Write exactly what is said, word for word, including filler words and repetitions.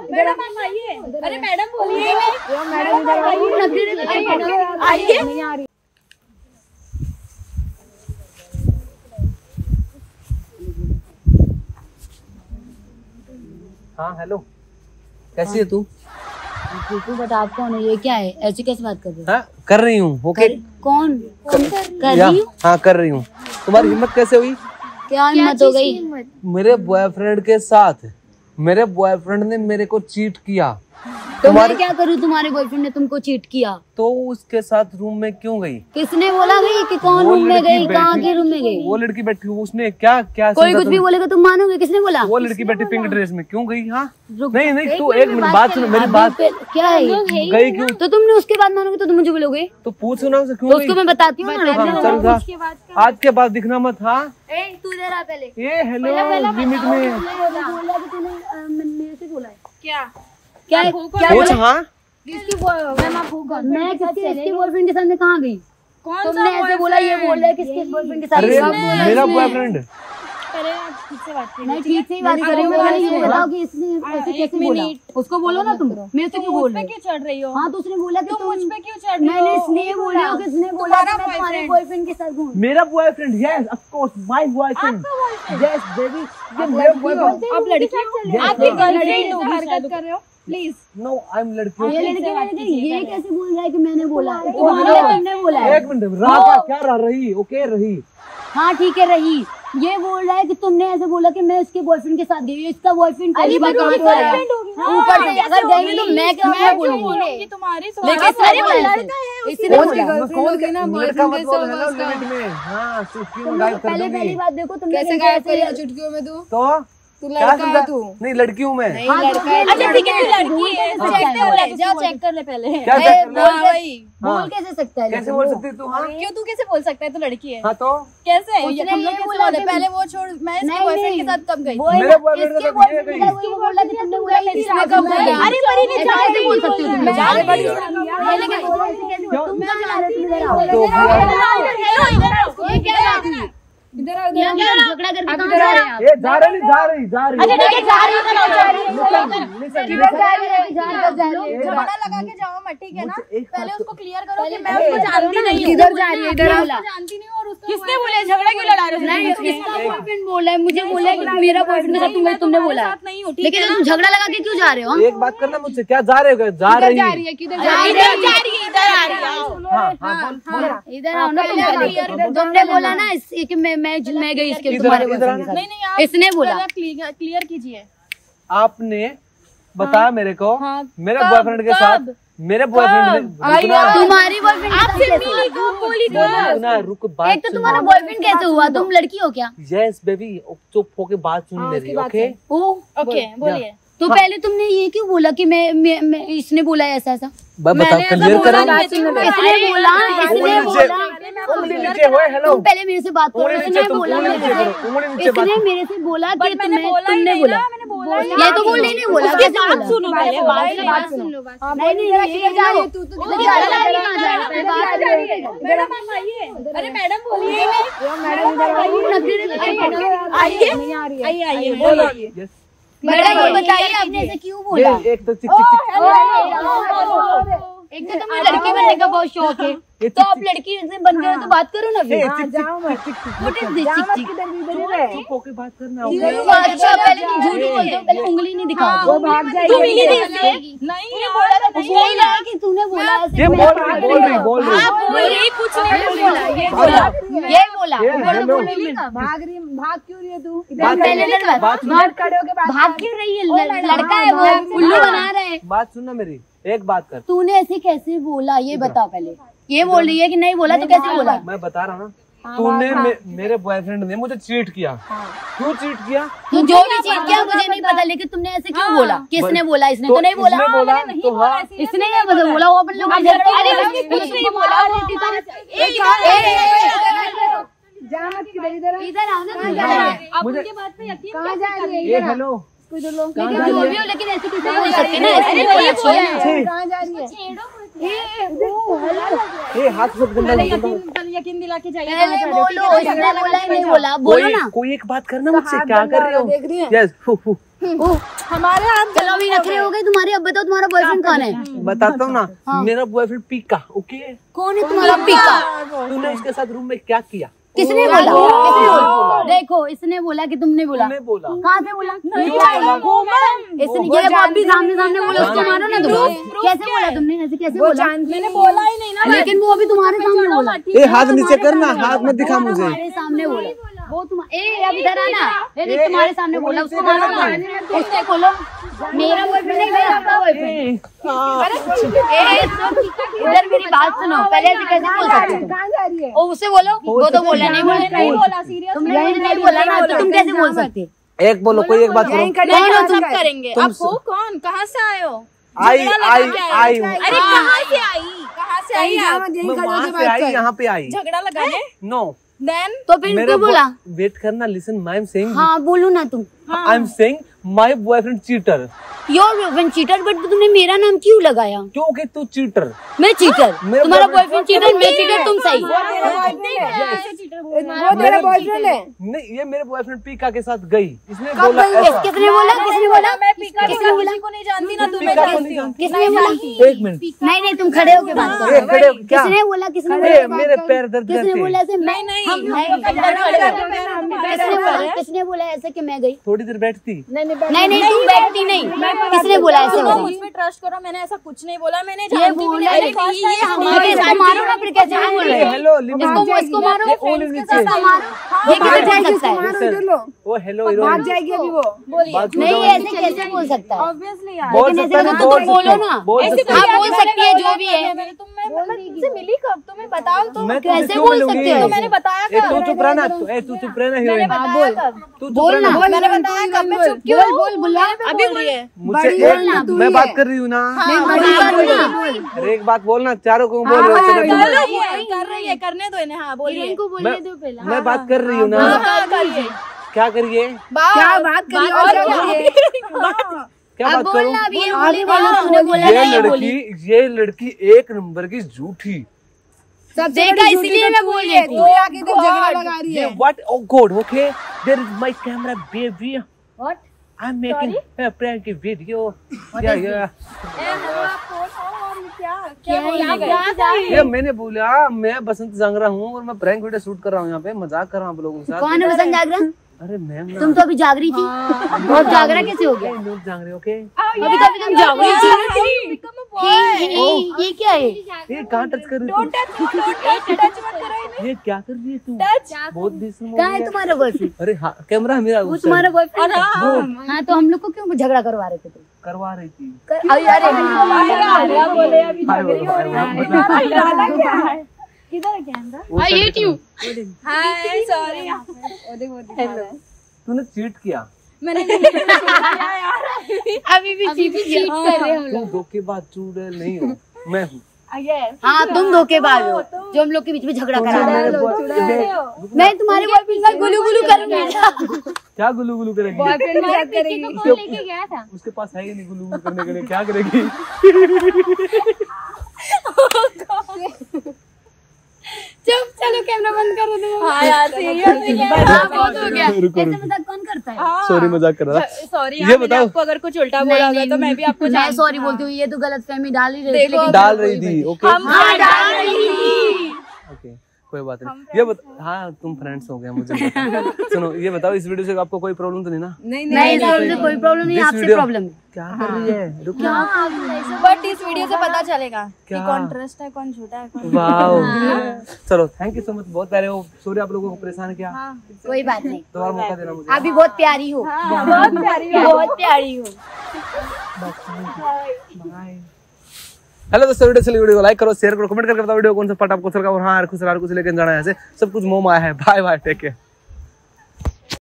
Madam आप आइए। अरे मैडम बोलिए। आइए नहीं आ रही। हाँ हेलो, कैसी है तू? तू बता आप कौन है? ये क्या है? ऐसी कैसे बात कर रही हो? हाँ कर रही हूँ। ओके कौन कौन कर रही हूँ? हाँ कर रही हूँ। तुम्हारी हिम्मत कैसे हुई? क्या हिम्मत हो गई? मेरे बॉयफ्रेंड के साथ मेरे बॉयफ्रेंड ने मेरे को चीट किया। तो मैं क्या करूँ? तुम्हारे बॉयफ्रेंड ने तुमको चीट किया तो उसके साथ रूम में क्यों गई? किसने बोला गई कि कौन रूम में गई? कहाँ के रूम में गई? वो लड़की बैठी, उसने क्या क्या कोई कुछ भी बोलेगा तुम मानोगे? किसने बोला? वो लड़की बैठी पिंक ड्रेस में क्यों गई? हाँ रुक नहीं नहीं तू एक मिनट बात सुनो मेरी बात। क्या है गई क्यों? तो तुमने उसके बाद मानोगे तो तुम मुझे बोलोगे? तो पूछो ना उसे क्यों तो गई? उसको मैं बताती हूँ ना। हाँ, चल जा। आज के बाद दिखना मत। हाँ तू इधर आ पहले। ये हेलो लिमिट में मेरे से बोला है क्या क्या है? क्या पूछ। हाँ मैं किसके इसके बॉयफ्रेंड के साथ में कहाँ गई? कौन तुमने ऐसे बोला, ये बोल रहा है किसके बॉयफ्रेंड के साथ? अरे मेरा बॉयफ्रेंड। अरे आप ठीक से बात नहीं ठीक से ही बात कर रही हूँ। मैं ये बताओ कि इसने ऐसे कैसे बोला? उसको बोलो ना तुम। मेरे से क्यों बोल रहे हो? क्यों चढ़ रही हो? हाँ तो उसने बोला कि तुम मुझ पे क्यों चढ़ रही हो? मैंने इसलिए बोला कि उसने बोला कि मैं तुम्हारे बॉयफ्रेंड के साथ हूँ। मेरा boyfriend yes of course my boyfriend yes baby. ये मेरा बॉयफ्रेंड। आप लड़की हो? आप गर्लफ्रेंड हो? हरकत कर रहे हो प्लीज। नो आई एम लड़की। ये लड़के लड़के ये कैसे बोल रहा है कि मैंने बोला? तुमने बोला है। एक मिनट राका क्या रहा रही? ओके रही। हाँ ठीक है रही। ये बोल रहा है कि तुमने ऐसे बोला कि मैं उसके बॉयफ्रेंड के साथ गई। इसका बॉयफ्रेंड पहली बार कहाँ से आया? ऊपर से अगर गई तो मैं क्या बोलूंगी? तुम्हारी लेकिन इसने बोला पहले पहली बात देखो तुमने कैसे गायब करी हो चुटकियों में? तू तो तू लड़का है तू? नहीं लड़की हूँ मैं। नहीं लड़का है। अच्छा ठीक है तू लड़की है। चेक कर ले, जाओ चेक कर ले पहले। क्या ए, चेक बोल करना? कैसे बोल कैसे सकता है? कैसे बोल सकती है तू? हाँ क्यों तू कैसे बोल सकता है? तू लड़की है। हाँ तो कैसे? उसने हम लोग ये कैसे बोला बोले? कि- पहले वो छोड़, मैं इसके बॉयफ्रेंड के साथ कब गई? मेरे boyfriend के साथ ये गई। वो बोला कि तुमने बोला कि इसमें कब गई? अरे बड़ी ने ऐसे कैसे बोल सकती हो तुम? मैं जान बड़ी तुम कहाँ जा रहे हो? तुम इधर आओ। तो ये क्या बात हुई? इधर आओ, इधर ये हम लोग झगड़ा करके कहाँ जा रहे हैं? ये जा रही जा रही जा रही अच्छा ठीक है जा रही है तो जा रही है। किधर जा रही है? किधर जा रही है? झगड़ा लगा के जाओ मत, ठीक है ना? मुझे एक पहले बात- उसको क्लियर करो कि मैं उसको जानती नहीं हूँ। किधर जा रही है? इधर आओ। मैं उसको जानती नहीं हूँ और उसको किसने बोला झगड़ा क्यों लड़ा रहे हो? नहीं इसका बॉयफ्रेंड बोला है, मुझे बोला है कि मेरा बॉयफ्रेंड के साथ तुम तुमने बोला है। नहीं हूँ, ठीक लेकिन है तुम झगड़ा लगा के क्यों जा रहे हो? एक बात करना मुझसे, क्या जा रहे हो? जा रही जा रही है? किधर जा ना? रही इधर है? जा रही है, इधर आ रही है। हाँ हाँ बोल बोल। इधर आओ ना तुम पहले। तुमने बोला ना इस- कि मैं मैं मैं गई इसके इधर- तुम्हारे इधर बॉयफ्रेंड के आना। साथ। नहीं नहीं आप इसने बोला। क्लियर क्लियर कीजिए। आपने बताया मेरे को हाँ, मेरे कब? बॉयफ्रेंड के साथ कब? मेरे बॉयफ्रेंड ने तुम्हारी बॉयफ्रेंड आपसे मिली कब बोली कब? ना रुक बात एक तो तुम्हारा बॉयफ्रेंड कैसे हुआ? तुम लड़की हो क्या? यस बेबी चुप होके बात सुन मेरी। ओके ओ ओके बोलिए। तो पहले तुमने ये क्यों बोला कि मैं, मैं, मैं इसने बोला है ऐसा ऐसा? बता क्लियर करो। इसने बोला इसने बोला उंगली नीचे होए हेलो। तुम पहले मेरे से बात करो। उंगली नीचे इसने तुम बोला उंगली नीचे करो। उंगली नीचे बात इसने मेरे से बोला कि मैंने तुम्हें बोला ही तुमने नहीं बोला ना, मैंने बोला ही ये तो बोल नहीं बोला। उसकी कैसे बात बोला? सुनो पहले, बात सुनो। नहीं नहीं नहीं ये जा रही है तू तो वो जा झगड़ा रही लगा है के कहाँ कहाँ जा जा रही रही है? है? मैडम आप आइए। अरे मैडम बोलिए। नहीं आ रही है। आइए आइए बोलिए। यस मैडम ये बताइए आपने ऐसे क्यों बोला? एक तो चिक चिक चिक एक तो तुम्हें लड़की बनने का बहुत शौक है, तो आप लड़की से बन गए हो तो बात करो ना फिर। चिक चिक What is this चिक चिक? चुप होके बात करना। अच्छा पहले तुम झूठ बोलते हो, पहले उंगली नहीं दिखाओ। भाग तू मिली जाएगी। थी इससे? नहीं बोला था, नहीं बोल रहा है कि तूने बोला ऐसे। ये बोल रही बोल रही बोल रही आप बोली कुछ नहीं बोला। ये बोला ये बोला ये ऊपर से हेलो। बोल रही है। भाग रही भाग क्यों रही है तू? बात पहले सुनो, इधर बात सुनो, भाग खड़े होके बात भाग क्यों रही है? ल- लड़का है वो, उल्लू बना रहा है। बात सुनना मेरी। एक बात कर, तूने ऐसे कैसे बोला ये बताओ पहले। ये बोल रही है कि नहीं बोला तो कैसे बोला? मैं बता रहा हूँ ना, तूने मे, मेरे बॉयफ्रेंड ने मुझे चीट किया। क्यों चीट किया? तो जो भी चीज किया मुझे नहीं पता, लेकिन तुमने ऐसे क्यों बोला? किसने बोला? इसने तो नहीं बोला। इसने बोला तो हाँ इसने क्या बोला? बोला वो अपन लोग अरे कुछ नहीं बोला। जा मत किधर इधर इधर आओ ना। आप मुझे- उनके बात पे यकीन कहाँ जा रही है? ये हेलो लेकिन जो भी हो, लेकिन ऐसे किसी बोल सकते ना। ऐसे नहीं नहीं बोला। छी, कहाँ जा रही है? ये हाथ से गंदा पहले गंदा। यकीन पहले यकीन दिला के जाइए। पहले बोलो, इसने बोला ही नहीं बोला। बोलो कोई ना। कोई एक बात करना मुझसे, क्या कर रहे हो? देख रही है? यस फू फू हमारे हाथ चलो अभी नखरे हो गए कौन है? बताता हूँ ना, मेरा बॉयफ्रेंड पीका। ओके, कौन है तुम्हारा पीका? तूने उसके साथ रूम में क्या किया? किसने बोला? किसने बोला? देखो इसने बोला कि तुमने बोला। तूने बोला। कहाँ से बोला? इसने ये बात भी सामने सामने बोला, उसको मारो ना तुम। कैसे बोला तुमने? ऐसे कैसे बोला? मैंने बोला ही नहीं ना। लेकिन वो अभी तुम्हारे सामने बोला। ए हाथ नीचे करना, हाथ मत दिखा मुझे। तुम्हारे सामने बोला वो। तुम ए अब इधर आना। ये देख तुम्हारे सामने बोला, उसको मारो ना। उससे बोलो मेरा बॉयफ्रेंड है, मेरा आपका बॉयफ्रेंड। इधर मेरी बात सुनो, पहले ऐसे कैसे बोल सकते हो? कहाँ जा रही है? ओ उससे बोलो, वो तो बोला नहीं बोला नहीं बोला सीरियस। तुमने मुझे नहीं बोला ना, तो तुम कैसे बोल सकते? एक बोलो, कोई एक बात करो। कौन हो तुम? करेंगे आप हो कौन? कहाँ से आए हो? आई आई आई हूँ। अरे कहाँ से आई? कहाँ से आई आप? मैं वहाँ से आई, यहाँ पे आई। झगड़ा लगाने? नो, देन तो फिर मेरा क्यों बोला? वेट करना, लिसन, आई एम सेइंग, हाँ बोलो ना तुम। I am saying my boyfriend cheater. Your boyfriend cheater, but तुमने मेरा नाम क्यों लगाया? क्योंकि तू चीटर। मैं चीटर? मेरा तुम्हारा boyfriend- बॉयफ्रेंड चीटर, मैं चीटर, तुम सही। वो तेरा बॉयफ्रेंड है? नहीं, ये मेरे बॉयफ्रेंड पीका के साथ गई। इसने बोला ऐसा। किसने बोला? किसने बोला? मैं पीका किसने बोला? को नहीं जानती ना, तुम्हें पीका को जानती नहीं हूँ। जानती। किसने बोला? एक मिनट, नहीं नहीं तुम खड़े होके बात ए, करो। खड़े हो, क्या? किसने बोला? किसने ए, बोला? मेरे पैर दर्द किसने करते बोला हैं। ऐसे? नहीं नहीं हम नहीं, नहीं, इधर किसने खड़े बोला? हो। किसने बोला ऐसे कि मैं गई? थोड़ी देर बैठती। नहीं नहीं तुम बैठती नहीं। किसने बोला ऐसे? सुनो, बोला? मुझ पे ट्रस्ट करो, मैंने ऐसा कुछ नहीं बोला। मैंने ये जानती भी बोला नहीं। है, first ये time हमारे सुना। इसको मारो ना, फिर कैसे बोल रहे हो? हेलो लिमिट, इसको इसको मारो, ओल नीचे। इसको मारो। ये कैसे बोल सकता है? मारो इधर लो। ओ हेलो भाग हीरोइन, जाएगी अभी वो। बात नहीं सुनो। ऐसे कैसे बोल सकता है? ऑब्वियसली यार। बोल लेकिन सकता ऐसे है, तो तुम बोलो ना। बोल ऐसे सकता तो है। हाँ, बोल सकती है, जो भी है। मैंने तुम मैं मैं तुमसे मिली कब? तुम्हें बताओ तो। मैं तुझसे कैसे क्यों बोल मिलूंगी? सकते हो? तो मैंने बताया ए, कब? तू चुप रहना, तू ए, तू चुप रहना मैंने हीरोइन। बताया कब? तू चुप बोल रहना। ना। मैंने बताया कब? मैं चुप क्यों? बोल बोल बोला। अभी बोल रही है। मुझसे बड़ी एक- बोलना, तू मैं ही बात है। कर रही हूँ ना। नहीं बड़ी बात नहीं। अरे एक बात बोलना, चारों को बोल रहे हो। चलो तुम- बोलो, बोल, कर रही है, करने दो इन्हें। हाँ बोलिए। इनको बोलने दो पहले। मैं बात कर रही हूँ ना। हाँ, करिए। क्या करिए? क्या बात कर रही हो? और क्या क्या? कर रही है? क्या अब बात करूँ? बोलना अभी ये बोली बोलो, तूने बोला ये नहीं, ये बोली। लड़की, ये लड़की एक नंबर की झूठी। सबसे देखा, बड़ी झूठी इसलिए तो मैं तू बोल ही रही है। थी। तू ही आके इधर झगड़ा लगा रही ये है। what? Oh God, okay. There is my camera, baby. What? I'm making a prank video. Yeah, yeah. क्या क्या ये मैंने बोला, मैं बसंत जांगरा हूँ और मैं प्रैंक वीडियो शूट कर रहा हूँ यहाँ पे, मजाक कर रहा हूँ आप लोगों के साथ। कौन है बसंत जागरण? अरे मैम तुम तो अभी जाग रही थी। अब जागरा कैसे हो गया? लोग जांग रहे, ओके? अभी तो अभी तुम जाग रही थी। ये- ये ये क्या है? ये कहाँ टच कर रही Don't touch me, don't touch, touch मत करो इन्हें। तू? ये क्या कर रही है तू? Touch। बहुत बेशरम हो कहाँ गई है है। तुम्हारा बॉयफ्रेंड? अरे हाँ, कैमरा मेरा वो उस तुम्हारा side। बॉयफ्रेंड है? वो हाँ तो हम लोग को क्यों झगड़ा करवा रहे थे तुम? करवा रही थी। कर- अरे अरे क्या बोले अभी? हाय बोलो, हाय बोलो। इरादा क्या है? किधर है कैमरा? वो side पे। हाय, सॉरी। तूने चीट किया। मैंने नहीं किया यार। अभी भी चीट चीट कर रहे हो। तुम धोखेबाज चूड़ैल नहीं हो, मैं हूँ। हाँ तुम धोखेबाज हो जो हम लोग के बीच में झगड़ा करा रहे मेरे हो। boy- मैं तुम्हारे बॉयफ्रेंड का गुलू गुलू करूंगी। क्या गुलू गुलू करेगी? बॉयफ्रेंड के साथ करेगी। लेके गया था। उसके पास है ही नहीं गुलू गुलू करने के लिए, क्या करेगी? चुप, चलो कैमरा बंद करो तुम। हाँ यार, सीरियसली हाँ बहुत हो गया। रुको, ऐसे रुको। मजाक कौन करता है? सॉरी, मजाक कर रहा था। सॉरी ये यार, मैंने बताओ। आपको अगर कुछ उल्टा बोला होगा तो मैं भी आपको मैं जानती सॉरी हूँ। बोलती हूँ, ये तो गलत फहमी डाल ही रही थी, देखो, लेकिन डाल रही थी, ओके हम हाँ डाल रही थी। ओके, कोई बात नहीं। ये बता, हाँ तुम फ्रेंड्स हो गए मुझे पता। सुनो, ये बताओ, इस वीडियो से आपको कोई प्रॉब्लम तो नहीं ना? नहीं नहीं नहीं कोई प्रॉब्लम नहीं, This आपसे video- प्रॉब्लम है। क्या कर रही है? रुक क्या? बट इस वीडियो से पता चलेगा कि क्या? कौन ट्रस्ट है, कौन झूठा है, कौन वाओ, चलो थैंक यू सो मच, बहुत प्यारे हो। सॉरी आप लोगों को परेशान किया। कोई बात नहीं, दोबारा मौका देना मुझे। अभी बहुत प्यारी हो। बहुत प्यारी है। बहुत प्यारी हो। बाय। हेलो दोस्तों, वीडियो चलिए, वीडियो को लाइक करो, शेयर करो, कमेंट करके बताओ वीडियो कौन सा पार्ट आपको अच्छा लगा। और हाँ यार, खुश रहो, कुछ लेके जाना है, ऐसे सब कुछ मोम आया है। Bye bye, take care.